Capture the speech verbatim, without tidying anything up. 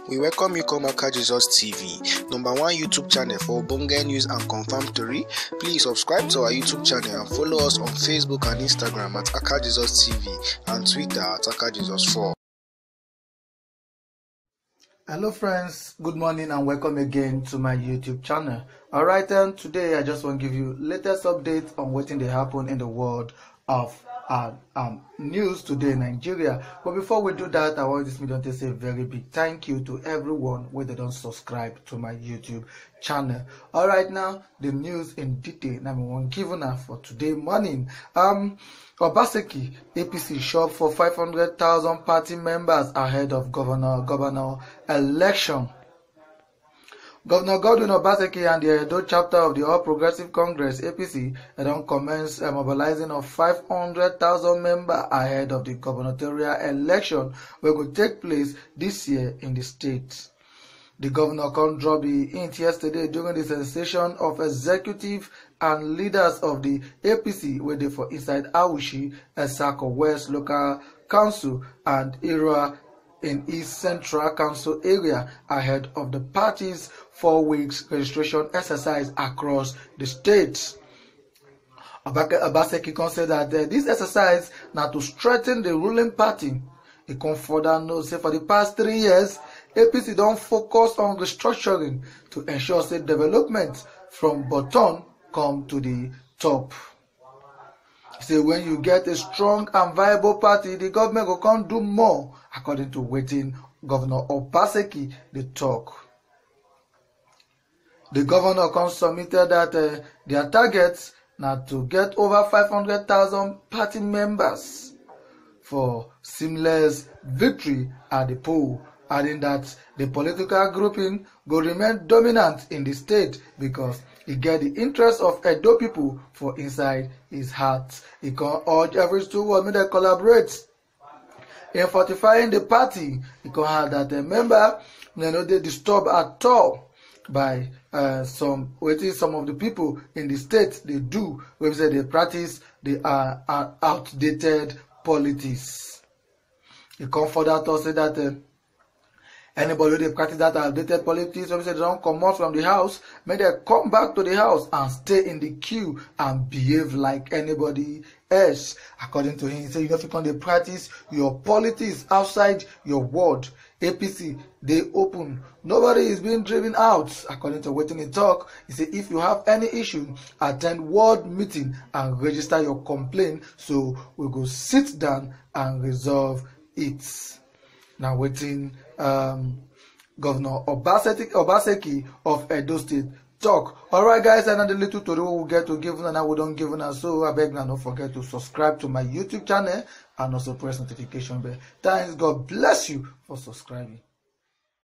We welcome you come Aka Jesus T V, number one YouTube channel for Ogbonge news and confirmed story. Please subscribe to our YouTube channel and follow us on Facebook and Instagram at Aka Jesus T V and Twitter at Aka Jesus four. Hello friends, good morning and welcome again to my YouTube channel. Alright, and today I just want to give you latest updates on what they happen in the world of uh, um, news today in Nigeria. But before we do that, I want this medium to say a very big thank you to everyone where they don't subscribe to my YouTube channel. Alright, now the news in detail. Number one given up for today morning. Um Obaseki A P C shop for five hundred thousand party members ahead of governor governor election. Governor Godwin Obaseki and the Edo chapter of the All Progressive Congress A P C don't commence a mobilizing of five hundred thousand members ahead of the gubernatorial election which will take place this year in the state. The governor can drop the hint yesterday during the sensation of executive and leaders of the A P C where they for inside Awushi, Esako West Local Council and Ira in East Central Council area ahead of the party's four weeks registration exercise across the state. Obaseki can say that uh, this exercise now to strengthen the ruling party. He can further note say for the past three years, A P C don't focus on restructuring to ensure state development from bottom come to the top. He say when you get a strong and viable party, the government will come do more, according to waiting Governor Obaseki the talk. The governor can submitted that uh, their targets now to get over five hundred thousand party members for seamless victory at the poll, adding that the political grouping will remain dominant in the state because he get the interest of Edo people for inside his heart. He can urge every steward may they collaborate in fortifying the party. He can have that a member may not they disturb at all by uh, some waiting some of the people in the state they do when we say they practice the uh, uh, outdated politics. He can further to say that uh, anybody they practice that outdated politics, so we say they don't come out from the house, may they come back to the house and stay in the queue and behave like anybody else. According to him, he said you know if you can practice your politics outside your ward. A P C they open. Nobody is being driven out. According to waiting in talk, he said if you have any issue, attend ward meeting and register your complaint so we go sit down and resolve it. Now waiting um Governor Obaseki Obaseki of Edo State talk. Alright guys, another little tutorial we will get to give and I will don't give now. So I beg now don't forget to subscribe to my YouTube channel and also press notification bell. Thanks, God bless you for subscribing.